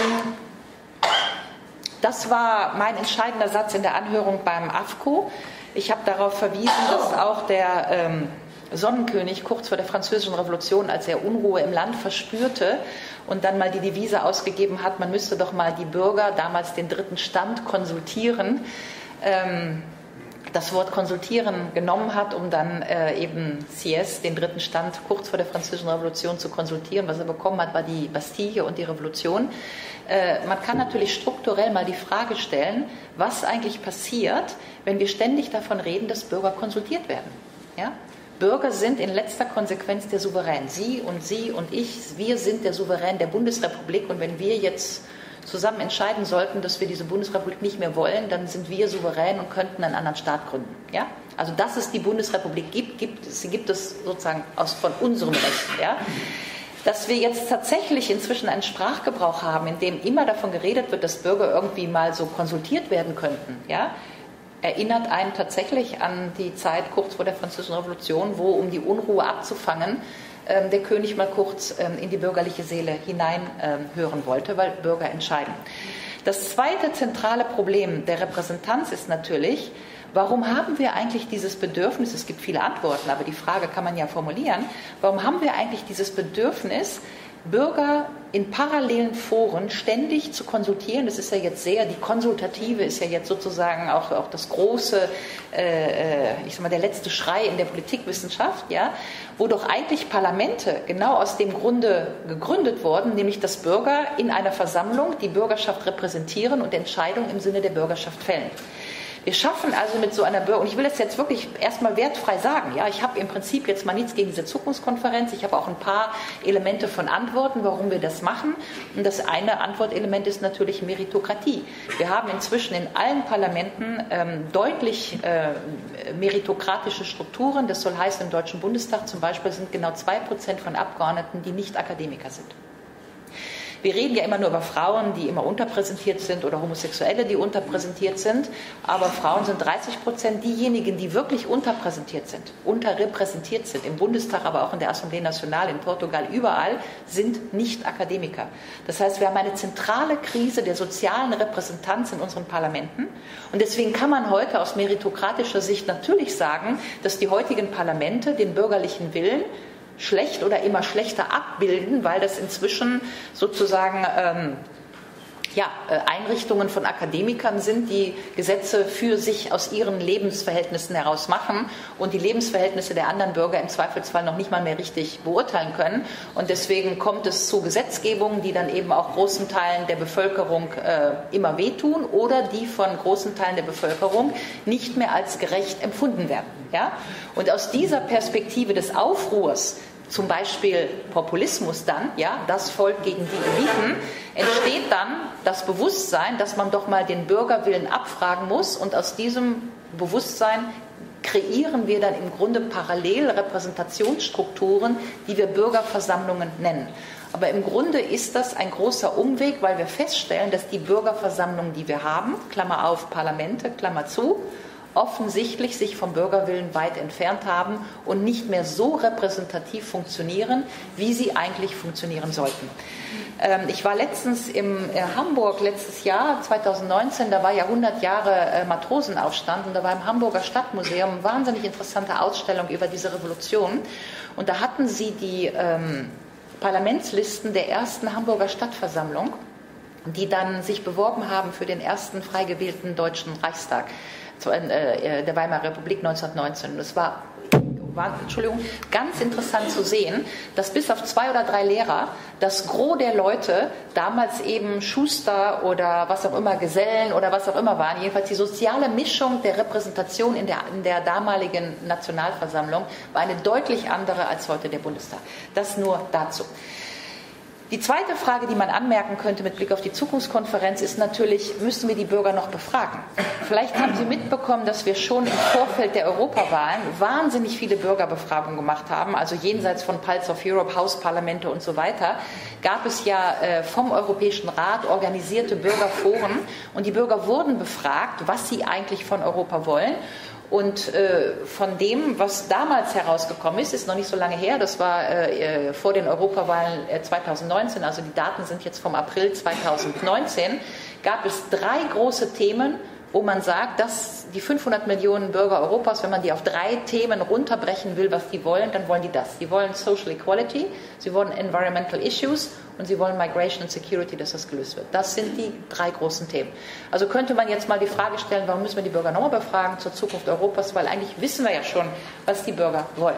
Das war mein entscheidender Satz in der Anhörung beim AFCO. Ich habe darauf verwiesen, dass auch der ähm, Sonnenkönig kurz vor der Französischen Revolution, als er Unruhe im Land verspürte und dann mal die Devise ausgegeben hat, man müsste doch mal die Bürger, damals den dritten Stand, konsultieren, ähm, das Wort konsultieren genommen hat, um dann äh, eben C S, den dritten Stand, kurz vor der Französischen Revolution zu konsultieren. Was er bekommen hat, war die Bastille und die Revolution. Äh, man kann natürlich strukturell mal die Frage stellen, was eigentlich passiert, wenn wir ständig davon reden, dass Bürger konsultiert werden. Ja? Bürger sind in letzter Konsequenz der Souverän. Sie und Sie und ich, wir sind der Souverän der Bundesrepublik, und wenn wir jetzt zusammen entscheiden sollten, dass wir diese Bundesrepublik nicht mehr wollen, dann sind wir souverän und könnten einen anderen Staat gründen. Ja? Also dass es die Bundesrepublik gibt, gibt sie gibt es sozusagen aus, von unserem Recht. Ja? Dass wir jetzt tatsächlich inzwischen einen Sprachgebrauch haben, in dem immer davon geredet wird, dass Bürger irgendwie mal so konsultiert werden könnten, ja? Erinnert einen tatsächlich an die Zeit kurz vor der Französischen Revolution, wo, um die Unruhe abzufangen, der König mal kurz in die bürgerliche Seele hineinhören wollte, weil Bürger entscheiden. Das zweite zentrale Problem der Repräsentanz ist natürlich, warum haben wir eigentlich dieses Bedürfnis, es gibt viele Antworten, aber die Frage kann man ja formulieren, warum haben wir eigentlich dieses Bedürfnis, Bürger in parallelen Foren ständig zu konsultieren? Das ist ja jetzt sehr, die konsultative ist ja jetzt sozusagen auch, auch das große, äh, ich sag mal, der letzte Schrei in der Politikwissenschaft, ja, wo doch eigentlich Parlamente genau aus dem Grunde gegründet wurden, nämlich dass Bürger in einer Versammlung die Bürgerschaft repräsentieren und Entscheidungen im Sinne der Bürgerschaft fällen. Wir schaffen also mit so einer Bürger, und ich will das jetzt wirklich erstmal wertfrei sagen, ja, ich habe im Prinzip jetzt mal nichts gegen diese Zukunftskonferenz, ich habe auch ein paar Elemente von Antworten, warum wir das machen, und das eine Antwortelement ist natürlich Meritokratie. Wir haben inzwischen in allen Parlamenten ähm, deutlich äh, meritokratische Strukturen, das soll heißen, im Deutschen Bundestag zum Beispiel sind genau zwei Prozent von Abgeordneten, die nicht Akademiker sind. Wir reden ja immer nur über Frauen, die immer unterpräsentiert sind oder Homosexuelle, die unterpräsentiert sind. Aber Frauen sind dreißig Prozent. Diejenigen, die wirklich unterpräsentiert sind, unterrepräsentiert sind, im Bundestag, aber auch in der Assemblée Nationale, in Portugal, überall, sind nicht Akademiker. Das heißt, wir haben eine zentrale Krise der sozialen Repräsentanz in unseren Parlamenten. Und deswegen kann man heute aus meritokratischer Sicht natürlich sagen, dass die heutigen Parlamente den bürgerlichen Willen schlecht oder immer schlechter abbilden, weil das inzwischen sozusagen ähm, ja, Einrichtungen von Akademikern sind, die Gesetze für sich aus ihren Lebensverhältnissen heraus machen und die Lebensverhältnisse der anderen Bürger im Zweifelsfall noch nicht mal mehr richtig beurteilen können. Und deswegen kommt es zu Gesetzgebungen, die dann eben auch großen Teilen der Bevölkerung äh, immer wehtun oder die von großen Teilen der Bevölkerung nicht mehr als gerecht empfunden werden. Ja? Und aus dieser Perspektive des Aufruhrs, zum Beispiel Populismus dann, ja, das Volk gegen die Eliten, entsteht dann das Bewusstsein, dass man doch mal den Bürgerwillen abfragen muss, und aus diesem Bewusstsein kreieren wir dann im Grunde parallel Repräsentationsstrukturen, die wir Bürgerversammlungen nennen. Aber im Grunde ist das ein großer Umweg, weil wir feststellen, dass die Bürgerversammlungen, die wir haben, Klammer auf Parlamente, Klammer zu, offensichtlich sich vom Bürgerwillen weit entfernt haben und nicht mehr so repräsentativ funktionieren, wie sie eigentlich funktionieren sollten. Ähm, ich war letztens in äh, Hamburg, letztes Jahr, zweitausendneunzehn, da war ja hundert Jahre äh, Matrosenaufstand, und da war im Hamburger Stadtmuseum eine wahnsinnig interessante Ausstellung über diese Revolution. Und da hatten sie die ähm, Parlamentslisten der ersten Hamburger Stadtversammlung, die dann sich beworben haben für den ersten frei gewählten Deutschen Reichstag der Weimarer Republik neunzehnhundertneunzehn. Und es war, war Entschuldigung, ganz interessant zu sehen, dass bis auf zwei oder drei Lehrer das Gros der Leute damals eben Schuster oder was auch immer, Gesellen oder was auch immer waren. Jedenfalls die soziale Mischung der Repräsentation in der, in der damaligen Nationalversammlung war eine deutlich andere als heute der Bundestag. Das nur dazu. Die zweite Frage, die man anmerken könnte mit Blick auf die Zukunftskonferenz, ist natürlich, müssen wir die Bürger noch befragen? Vielleicht haben Sie mitbekommen, dass wir schon im Vorfeld der Europawahlen wahnsinnig viele Bürgerbefragungen gemacht haben, also jenseits von Pulse of Europe, Hausparlamente und so weiter, gab es ja äh, vom Europäischen Rat organisierte Bürgerforen, und die Bürger wurden befragt, was sie eigentlich von Europa wollen. Und äh, von dem, was damals herausgekommen ist, ist noch nicht so lange her, das war äh, vor den Europawahlen äh, zweitausendneunzehn, also die Daten sind jetzt vom April zweitausendneunzehn, gab es drei große Themen, wo man sagt, dass die fünfhundert Millionen Bürger Europas, wenn man die auf drei Themen runterbrechen will, was die wollen, dann wollen die das. Sie wollen Social Equality, sie wollen Environmental Issues und sie wollen Migration and Security, dass das gelöst wird. Das sind die drei großen Themen. Also könnte man jetzt mal die Frage stellen, warum müssen wir die Bürger nochmal befragen zur Zukunft Europas, weil eigentlich wissen wir ja schon, was die Bürger wollen.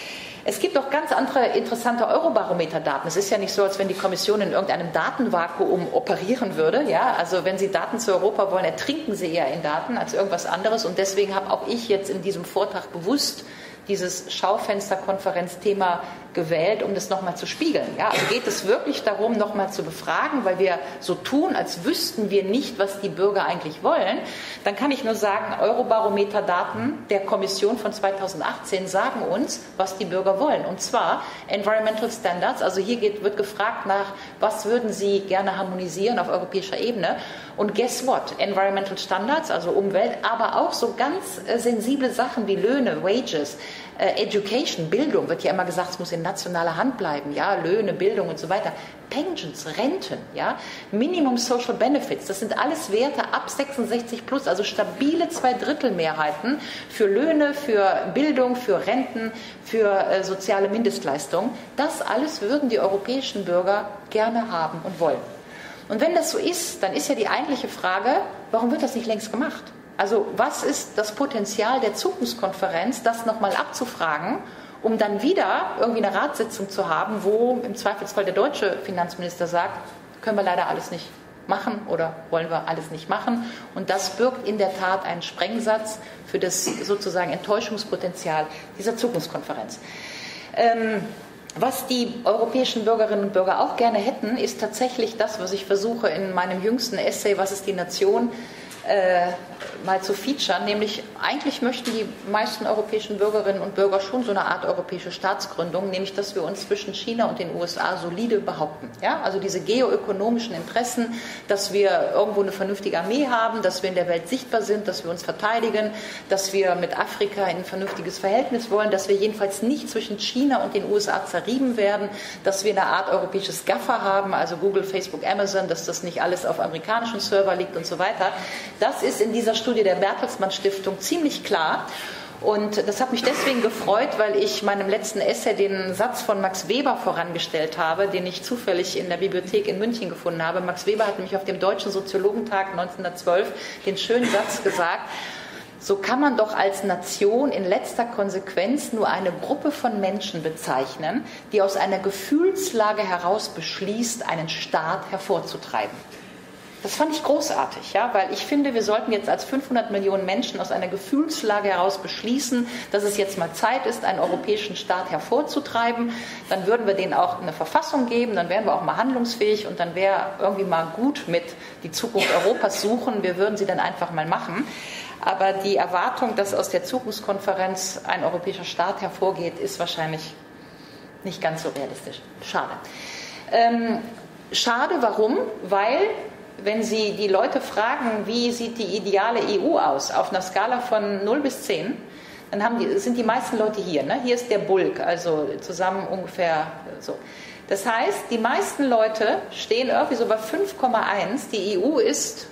Es gibt auch ganz andere interessante Eurobarometer-Daten. Es ist ja nicht so, als wenn die Kommission in irgendeinem Datenvakuum operieren würde. Ja? Also wenn Sie Daten zu Europa wollen, ertrinken Sie eher in Daten als irgendwas anderes. Und deswegen habe auch ich jetzt in diesem Vortrag bewusst dieses Schaufensterkonferenzthema gewählt, um das nochmal zu spiegeln. Ja, also geht es wirklich darum, nochmal zu befragen, weil wir so tun, als wüssten wir nicht, was die Bürger eigentlich wollen. Dann kann ich nur sagen, Eurobarometer-Daten der Kommission von zweitausendachtzehn sagen uns, was die Bürger wollen. Und zwar Environmental Standards, also hier geht, wird gefragt nach, was würden Sie gerne harmonisieren auf europäischer Ebene. Und guess what? Environmental Standards, also Umwelt, aber auch so ganz äh, sensible Sachen wie Löhne, Wages, äh, Education, Bildung, wird ja immer gesagt, es muss in nationaler Hand bleiben, ja, Löhne, Bildung und so weiter. Pensions, Renten, ja, Minimum Social Benefits, das sind alles Werte ab sechsundsechzig plus, also stabile Zweidrittelmehrheiten für Löhne, für Bildung, für Renten, für äh, soziale Mindestleistungen. Das alles würden die europäischen Bürger gerne haben und wollen. Und wenn das so ist, dann ist ja die eigentliche Frage, warum wird das nicht längst gemacht? Also was ist das Potenzial der Zukunftskonferenz, das nochmal abzufragen, um dann wieder irgendwie eine Ratssitzung zu haben, wo im Zweifelsfall der deutsche Finanzminister sagt, können wir leider alles nicht machen oder wollen wir alles nicht machen. Und das birgt in der Tat einen Sprengsatz für das sozusagen Enttäuschungspotenzial dieser Zukunftskonferenz. Ähm, Was die europäischen Bürgerinnen und Bürger auch gerne hätten, ist tatsächlich das, was ich versuche in meinem jüngsten Essay, Was ist die Nation, äh, mal zu featuren, nämlich eigentlich möchten die meisten europäischen Bürgerinnen und Bürger schon so eine Art europäische Staatsgründung, nämlich dass wir uns zwischen China und den U S A solide behaupten. Ja? Also diese geoökonomischen Interessen, dass wir irgendwo eine vernünftige Armee haben, dass wir in der Welt sichtbar sind, dass wir uns verteidigen, dass wir mit Afrika in ein vernünftiges Verhältnis wollen, dass wir jedenfalls nicht zwischen China und den U S A zerrieben werden, dass wir eine Art europäisches GAFA haben, also Google, Facebook, Amazon, dass das nicht alles auf amerikanischen Server liegt und so weiter. Das ist in dieser Studie der Bertelsmann Stiftung ziemlich klar. Und das hat mich deswegen gefreut, weil ich meinem letzten Essay den Satz von Max Weber vorangestellt habe, den ich zufällig in der Bibliothek in München gefunden habe. Max Weber hat nämlich auf dem Deutschen Soziologentag neunzehnhundertzwölf den schönen Satz gesagt: So kann man doch als Nation in letzter Konsequenz nur eine Gruppe von Menschen bezeichnen, die aus einer Gefühlslage heraus beschließt, einen Staat hervorzutreiben. Das fand ich großartig, ja, weil ich finde, wir sollten jetzt als fünfhundert Millionen Menschen aus einer Gefühlslage heraus beschließen, dass es jetzt mal Zeit ist, einen europäischen Staat hervorzutreiben. Dann würden wir denen auch eine Verfassung geben, dann wären wir auch mal handlungsfähig und dann wäre irgendwie mal gut mit die Zukunft Europas suchen. Wir würden sie dann einfach mal machen. Aber die Erwartung, dass aus der Zukunftskonferenz ein europäischer Staat hervorgeht, ist wahrscheinlich nicht ganz so realistisch. Schade. Ähm, schade, warum? Weil, wenn Sie die Leute fragen, wie sieht die ideale E U aus, auf einer Skala von null bis zehn, dann haben die, sind die meisten Leute hier. Ne? Hier ist der Bulk, also zusammen ungefähr so. Das heißt, die meisten Leute stehen irgendwie so bei fünf Komma eins. Die E U ist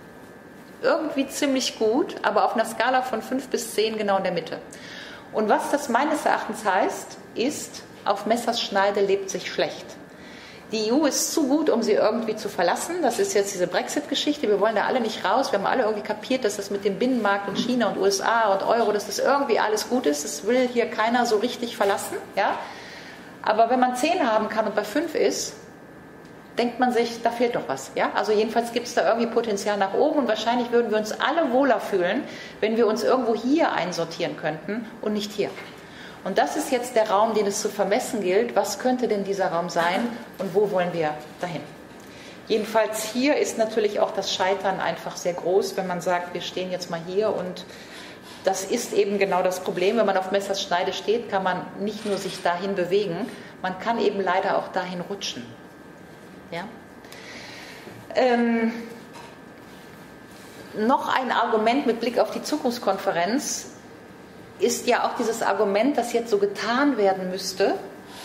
irgendwie ziemlich gut, aber auf einer Skala von fünf bis zehn genau in der Mitte. Und was das meines Erachtens heißt, ist, auf Messers Schneide lebt sich schlecht. Die E U ist zu gut, um sie irgendwie zu verlassen. Das ist jetzt diese Brexit-Geschichte. Wir wollen da alle nicht raus. Wir haben alle irgendwie kapiert, dass das mit dem Binnenmarkt und China und U S A und Euro, dass das irgendwie alles gut ist. Das will hier keiner so richtig verlassen. Ja? Aber wenn man zehn haben kann und bei fünf ist, denkt man sich, da fehlt doch was. Ja? Also jedenfalls gibt es da irgendwie Potenzial nach oben und wahrscheinlich würden wir uns alle wohler fühlen, wenn wir uns irgendwo hier einsortieren könnten und nicht hier. Und das ist jetzt der Raum, den es zu vermessen gilt. Was könnte denn dieser Raum sein und wo wollen wir dahin? Jedenfalls hier ist natürlich auch das Scheitern einfach sehr groß, wenn man sagt, wir stehen jetzt mal hier, und das ist eben genau das Problem. Wenn man auf Messers Schneide steht, kann man nicht nur sich dahin bewegen, man kann eben leider auch dahin rutschen. Ja? Ähm, noch ein Argument mit Blick auf die Zukunftskonferenz ist ja auch dieses Argument, dass jetzt so getan werden müsste,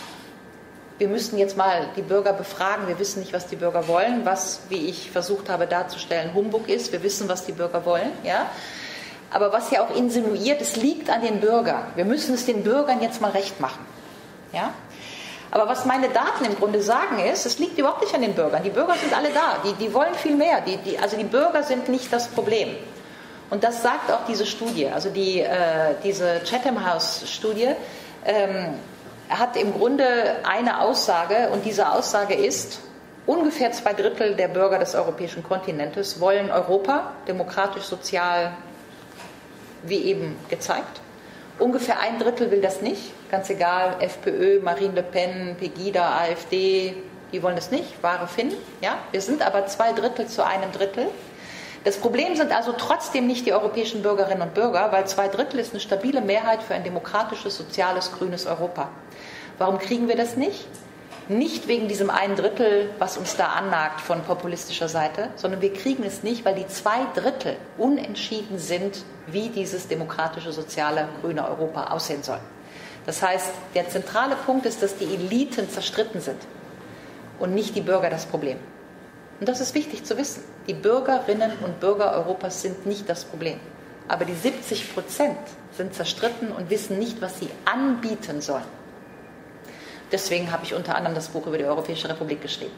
wir müssten jetzt mal die Bürger befragen, wir wissen nicht, was die Bürger wollen, was, wie ich versucht habe darzustellen, Humbug ist, wir wissen, was die Bürger wollen, ja. Aber was ja auch insinuiert, es liegt an den Bürgern, wir müssen es den Bürgern jetzt mal recht machen, ja. Aber was meine Daten im Grunde sagen ist, es liegt überhaupt nicht an den Bürgern, die Bürger sind alle da, die, die wollen viel mehr, die, die, also die Bürger sind nicht das Problem. Und das sagt auch diese Studie, also die, äh, diese Chatham House-Studie ähm, hat im Grunde eine Aussage, und diese Aussage ist, ungefähr zwei Drittel der Bürger des europäischen Kontinentes wollen Europa, demokratisch, sozial, wie eben gezeigt. Ungefähr ein Drittel will das nicht, ganz egal, FPÖ, Marine Le Pen, Pegida, AfD, die wollen das nicht, wahre Finn. Ja? Wir sind aber zwei Drittel zu einem Drittel. Das Problem sind also trotzdem nicht die europäischen Bürgerinnen und Bürger, weil zwei Drittel ist eine stabile Mehrheit für ein demokratisches, soziales, grünes Europa. Warum kriegen wir das nicht? Nicht wegen diesem einen Drittel, was uns da annagt von populistischer Seite, sondern wir kriegen es nicht, weil die zwei Drittel unentschieden sind, wie dieses demokratische, soziale, grüne Europa aussehen soll. Das heißt, der zentrale Punkt ist, dass die Eliten zerstritten sind und nicht die Bürger das Problem. Und das ist wichtig zu wissen. Die Bürgerinnen und Bürger Europas sind nicht das Problem. Aber die siebzig Prozent sind zerstritten und wissen nicht, was sie anbieten sollen. Deswegen habe ich unter anderem das Buch über die Europäische Republik geschrieben.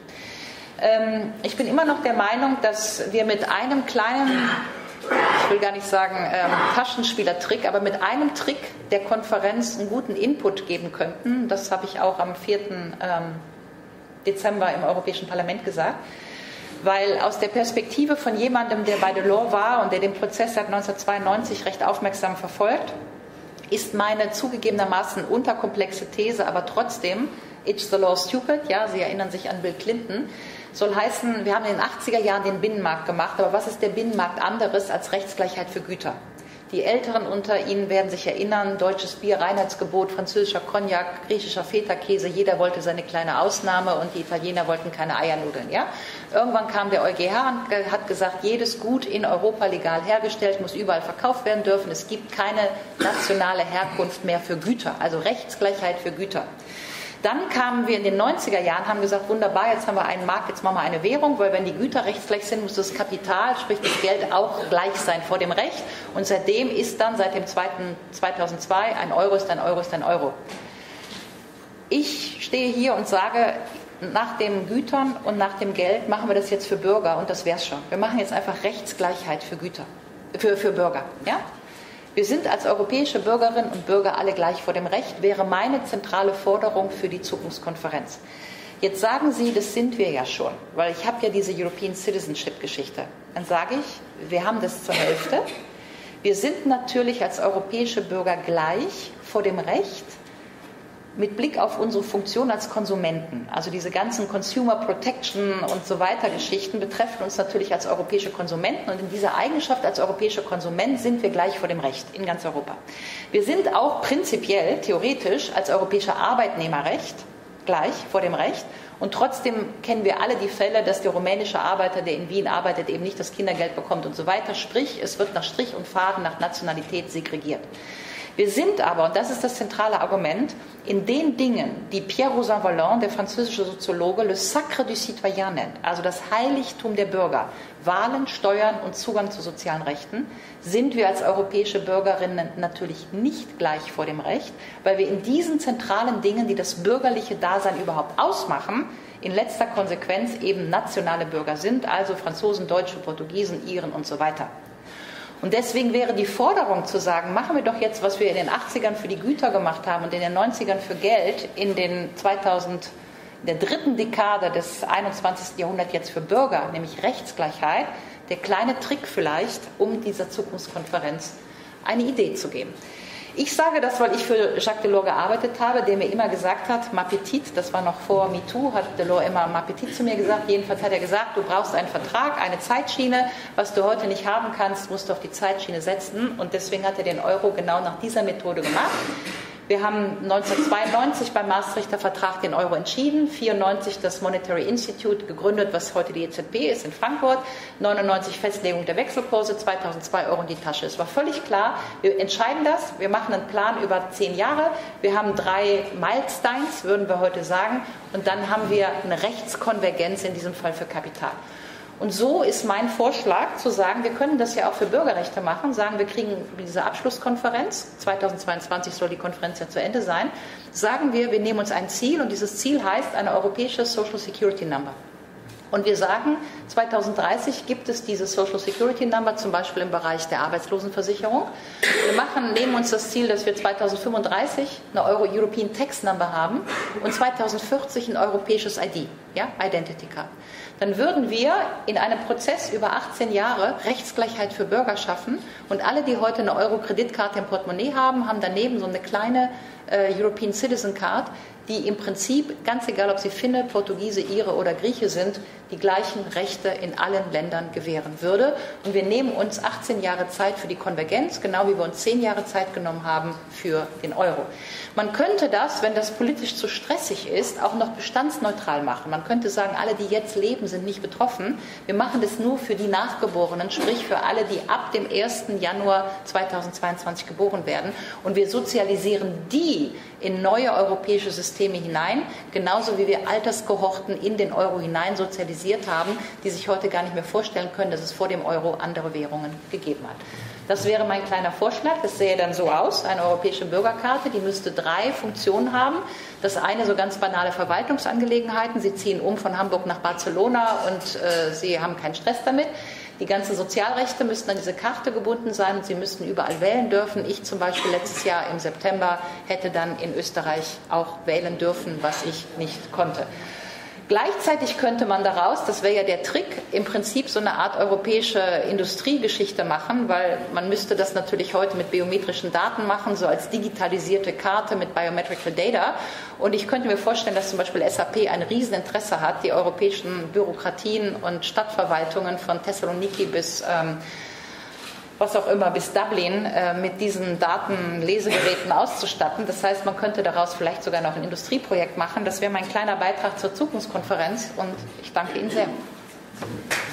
Ähm, ich bin immer noch der Meinung, dass wir mit einem kleinen, ich will gar nicht sagen ähm, Taschenspielertrick, aber mit einem Trick der Konferenz einen guten Input geben könnten. Das habe ich auch am vierten Ähm, Dezember im Europäischen Parlament gesagt. Weil aus der Perspektive von jemandem, der bei Delors war und der den Prozess seit neunzehnhundertzweiundneunzig recht aufmerksam verfolgt, ist meine zugegebenermaßen unterkomplexe These, aber trotzdem, it's the law stupid, ja, Sie erinnern sich an Bill Clinton, Soll heißen, wir haben in den achtziger Jahren den Binnenmarkt gemacht, aber was ist der Binnenmarkt anderes als Rechtsgleichheit für Güter? Die Älteren unter Ihnen werden sich erinnern, deutsches Bier, Reinheitsgebot, französischer Cognac, griechischer Feta-Käse, jeder wollte seine kleine Ausnahme und die Italiener wollten keine Eiernudeln. Ja? Irgendwann kam der EuGH und hat gesagt, jedes Gut in Europa legal hergestellt, muss überall verkauft werden dürfen. Es gibt keine nationale Herkunft mehr für Güter, also Rechtsgleichheit für Güter. Dann kamen wir in den neunziger Jahren, haben gesagt, wunderbar, jetzt haben wir einen Markt, jetzt machen wir eine Währung, weil wenn die Güter rechtsgleich sind, muss das Kapital, sprich das Geld, auch gleich sein vor dem Recht. Und seitdem ist dann, seit dem zweitausendzwei, ein Euro ist ein Euro ist ein Euro. Ich stehe hier und sage, nach den Gütern und nach dem Geld machen wir das jetzt für Bürger und das wär's schon. Wir machen jetzt einfach Rechtsgleichheit für Güter, für, für Bürger, ja? Wir sind als europäische Bürgerinnen und Bürger alle gleich vor dem Recht, wäre meine zentrale Forderung für die Zukunftskonferenz. Jetzt sagen Sie, das sind wir ja schon, weil ich habe ja diese European Citizenship-Geschichte. Dann sage ich, wir haben das zur Hälfte. Wir sind natürlich als europäische Bürger gleich vor dem Recht, mit Blick auf unsere Funktion als Konsumenten. Also diese ganzen Consumer Protection und so weiter Geschichten betreffen uns natürlich als europäische Konsumenten und in dieser Eigenschaft als europäischer Konsument sind wir gleich vor dem Recht in ganz Europa. Wir sind auch prinzipiell, theoretisch, als europäischer Arbeitnehmerrecht gleich vor dem Recht und trotzdem kennen wir alle die Fälle, dass der rumänische Arbeiter, der in Wien arbeitet, eben nicht das Kindergeld bekommt und so weiter. Sprich, es wird nach Strich und Faden, nach Nationalität segregiert. Wir sind aber, und das ist das zentrale Argument, in den Dingen, die Pierre Rosan Vallon, der französische Soziologe, le sacre du citoyen nennt, also das Heiligtum der Bürger, Wahlen, Steuern und Zugang zu sozialen Rechten, sind wir als europäische Bürgerinnen natürlich nicht gleich vor dem Recht, weil wir in diesen zentralen Dingen, die das bürgerliche Dasein überhaupt ausmachen, in letzter Konsequenz eben nationale Bürger sind, also Franzosen, Deutsche, Portugiesen, Iren und so weiter. Und deswegen wäre die Forderung zu sagen, machen wir doch jetzt, was wir in den achtzigern für die Güter gemacht haben und in den neunzigern für Geld, in den zweitausend, in der dritten Dekade des einundzwanzigsten Jahrhunderts jetzt für Bürger, nämlich Rechtsgleichheit, der kleine Trick vielleicht, um dieser Zukunftskonferenz eine Idee zu geben. Ich sage das, weil ich für Jacques Delors gearbeitet habe, der mir immer gesagt hat, ma petite, das war noch vor MeToo, hat Delors immer ma petite zu mir gesagt. Jedenfalls hat er gesagt, du brauchst einen Vertrag, eine Zeitschiene. Was du heute nicht haben kannst, musst du auf die Zeitschiene setzen. Und deswegen hat er den Euro genau nach dieser Methode gemacht. Wir haben neunzehnhundertzweiundneunzig beim Maastrichter Vertrag den Euro entschieden, vierundneunzig das Monetary Institute gegründet, was heute die E Z B ist in Frankfurt, neunundneunzig Festlegung der Wechselkurse, zweitausendzwei Euro in die Tasche. Es war völlig klar, wir entscheiden das, wir machen einen Plan über zehn Jahre, wir haben drei Milestones, würden wir heute sagen, und dann haben wir eine Rechtskonvergenz in diesem Fall für Kapital. Und so ist mein Vorschlag zu sagen, wir können das ja auch für Bürgerrechte machen, sagen, wir kriegen diese Abschlusskonferenz, zweitausendzweiundzwanzig soll die Konferenz ja zu Ende sein, sagen wir, wir nehmen uns ein Ziel und dieses Ziel heißt eine europäische Social Security Number. Und wir sagen, zweitausenddreißig gibt es diese Social Security Number, zum Beispiel im Bereich der Arbeitslosenversicherung. Wir machen, nehmen uns das Ziel, dass wir zweitausendfünfunddreißig eine Euro European Tax Number haben und zweitausendvierzig ein europäisches I D, ja, Identity Card. Dann würden wir in einem Prozess über achtzehn Jahre Rechtsgleichheit für Bürger schaffen und alle, die heute eine Euro-Kreditkarte im Portemonnaie haben, haben daneben so eine kleine äh, European Citizen Card, die im Prinzip, ganz egal ob sie Finne, Portugiese, Ire oder Grieche sind, die gleichen Rechte in allen Ländern gewähren würde. Und wir nehmen uns achtzehn Jahre Zeit für die Konvergenz, genau wie wir uns zehn Jahre Zeit genommen haben für den Euro. Man könnte das, wenn das politisch zu stressig ist, auch noch bestandsneutral machen. Man könnte sagen, alle, die jetzt leben, sind nicht betroffen. Wir machen das nur für die Nachgeborenen, sprich für alle, die ab dem ersten Januar zweitausendzweiundzwanzig geboren werden. Und wir sozialisieren die in neue europäische Systeme hinein, genauso wie wir Alterskohorten in den Euro hinein sozialisiert haben, die sich heute gar nicht mehr vorstellen können, dass es vor dem Euro andere Währungen gegeben hat. Das wäre mein kleiner Vorschlag. Das sähe dann so aus, eine europäische Bürgerkarte, die müsste drei Funktionen haben. Das eine so ganz banale Verwaltungsangelegenheiten. Sie ziehen um von Hamburg nach Barcelona und äh, Sie haben keinen Stress damit. Die ganzen Sozialrechte müssten an diese Karte gebunden sein und Sie müssten überall wählen dürfen. Ich zum Beispiel letztes Jahr im September hätte dann in Österreich auch wählen dürfen, was ich nicht konnte. Gleichzeitig könnte man daraus, das wäre ja der Trick, im Prinzip so eine Art europäische Industriegeschichte machen, weil man müsste das natürlich heute mit biometrischen Daten machen, so als digitalisierte Karte mit Biometrical Data. Und ich könnte mir vorstellen, dass zum Beispiel S A P ein Rieseninteresse hat, die europäischen Bürokratien und Stadtverwaltungen von Thessaloniki bis ähm, was auch immer, bis Dublin äh, mit diesen Datenlesegeräten auszustatten. Das heißt, man könnte daraus vielleicht sogar noch ein Industrieprojekt machen. Das wäre mein kleiner Beitrag zur Zukunftskonferenz und ich danke Ihnen sehr.